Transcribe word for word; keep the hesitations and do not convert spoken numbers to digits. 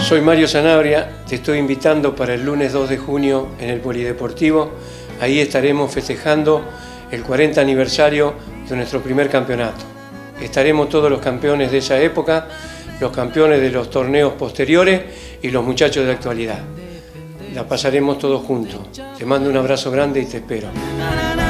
Soy Mario Sanabria, te estoy invitando para el lunes dos de junio en el Polideportivo. Ahí estaremos festejando el cuarenta aniversario de nuestro primer campeonato. Estaremos todos los campeones de esa época, los campeones de los torneos posteriores y los muchachos de la actualidad. La pasaremos todos juntos. Te mando un abrazo grande y te espero.